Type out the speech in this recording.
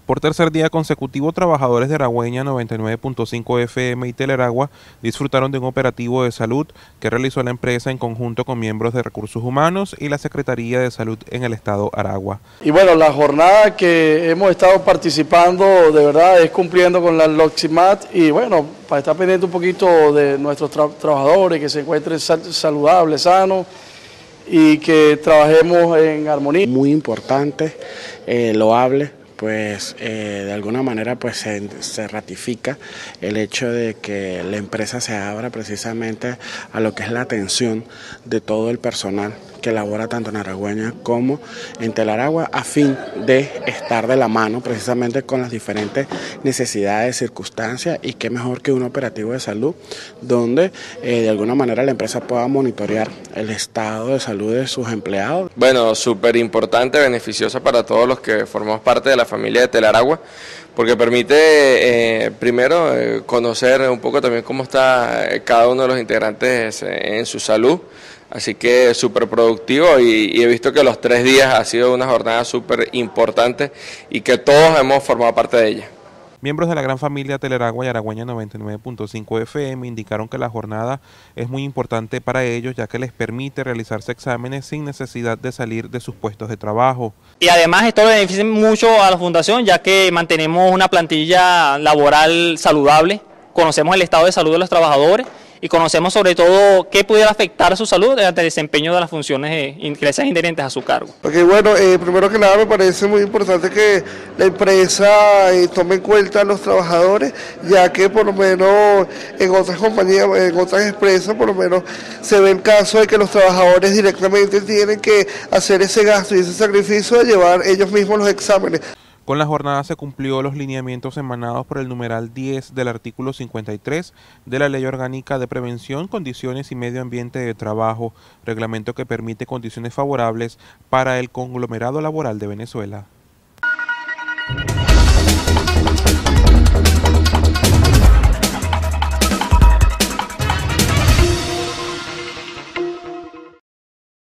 Por tercer día consecutivo, trabajadores de Aragüeña 99.5 FM y Teleragua disfrutaron de un operativo de salud que realizó la empresa en conjunto con miembros de Recursos Humanos y la Secretaría de Salud en el estado Aragua. Y bueno, la jornada que hemos estado participando de verdad es cumpliendo con la LOXIMAT y bueno, para estar pendiente un poquito de nuestros trabajadores, que se encuentren saludables, sanos y que trabajemos en armonía. Muy importante, loable. Pues de alguna manera pues se ratifica el hecho de que la empresa se abra precisamente a lo que es la atención de todo el personal que labora tanto en Aragüeña como en Teleragua, a fin de estar de la mano precisamente con las diferentes necesidades, circunstancias, y qué mejor que un operativo de salud donde de alguna manera la empresa pueda monitorear el estado de salud de sus empleados. Bueno, súper importante, beneficiosa para todos los que formamos parte de la familia de Teleragua, porque permite primero conocer un poco también cómo está cada uno de los integrantes en su salud. Así que súper productivo y he visto que los 3 días ha sido una jornada súper importante y que todos hemos formado parte de ella. Miembros de la gran familia Teleragua y Aragüeña 99.5 FM indicaron que la jornada es muy importante para ellos, ya que les permite realizarse exámenes sin necesidad de salir de sus puestos de trabajo. Y además esto beneficia mucho a la fundación, ya que mantenemos una plantilla laboral saludable, conocemos el estado de salud de los trabajadores y conocemos sobre todo qué pudiera afectar a su salud durante el desempeño de las funciones que sean inherentes a su cargo. Porque bueno, primero que nada me parece muy importante que la empresa tome en cuenta a los trabajadores, ya que por lo menos en otras compañías, en otras empresas, por lo menos se ve el caso de que los trabajadores directamente tienen que hacer ese gasto y ese sacrificio de llevar ellos mismos los exámenes. Con la jornada se cumplió los lineamientos emanados por el numeral 10 del artículo 53 de la Ley Orgánica de Prevención, Condiciones y Medio Ambiente de Trabajo, reglamento que permite condiciones favorables para el conglomerado laboral de Venezuela.